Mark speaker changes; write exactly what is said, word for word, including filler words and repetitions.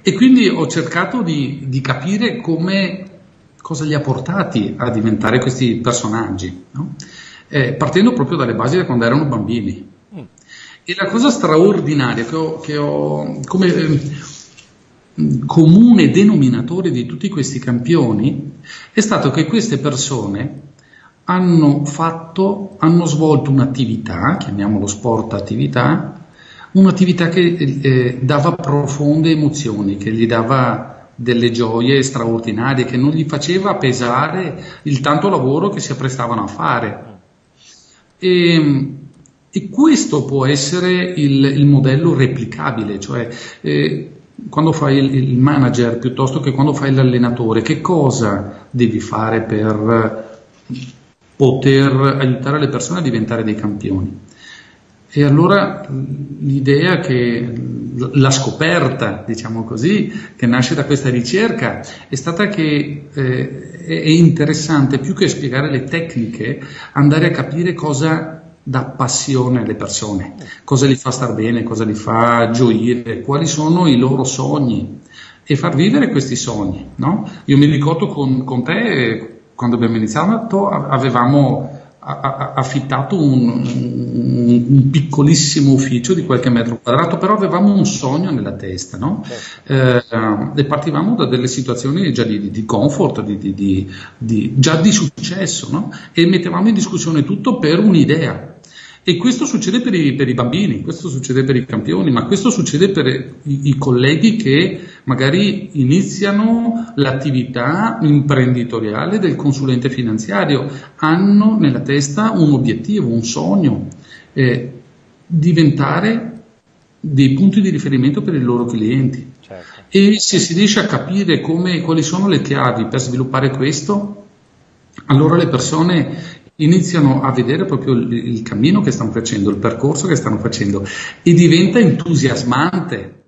Speaker 1: E quindi ho cercato di, di capire come, cosa li ha portati a diventare questi personaggi, no? eh, partendo proprio dalle basi da quando erano bambini. Mm. E la cosa straordinaria che ho, che ho come eh, comune denominatore di tutti questi campioni è stato che queste persone hanno fatto, hanno svolto un'attività, chiamiamolo sport attività, un'attività che eh, dava profonde emozioni, che gli dava delle gioie straordinarie, che non gli faceva pesare il tanto lavoro che si apprestavano a fare. E, e questo può essere il, il modello replicabile, cioè eh, quando fai il, il manager piuttosto che quando fai l'allenatore, che cosa devi fare per poter aiutare le persone a diventare dei campioni? E allora l'idea che, la scoperta, diciamo così, che nasce da questa ricerca è stata che eh, è interessante, più che spiegare le tecniche, andare a capire cosa dà passione alle persone, cosa li fa star bene, cosa li fa gioire, quali sono i loro sogni e far vivere questi sogni, no? Io mi ricordo con, con te, quando abbiamo iniziato, avevamo affittato un, un, un piccolissimo ufficio di qualche metro quadrato, però avevamo un sogno nella testa, no? Eh, e partivamo da delle situazioni già di, di comfort, di, di, di, di, già di successo, no? E mettevamo in discussione tutto per un'idea. E questo succede per i, per i bambini, questo succede per i campioni, ma questo succede per i, i colleghi che magari iniziano l'attività imprenditoriale del consulente finanziario, hanno nella testa un obiettivo, un sogno, eh, diventare dei punti di riferimento per i loro clienti. Certo. E se si riesce a capire come, quali sono le chiavi per sviluppare questo, allora le persone iniziano a vedere proprio il, il cammino che stanno facendo, il percorso che stanno facendo, e diventa entusiasmante.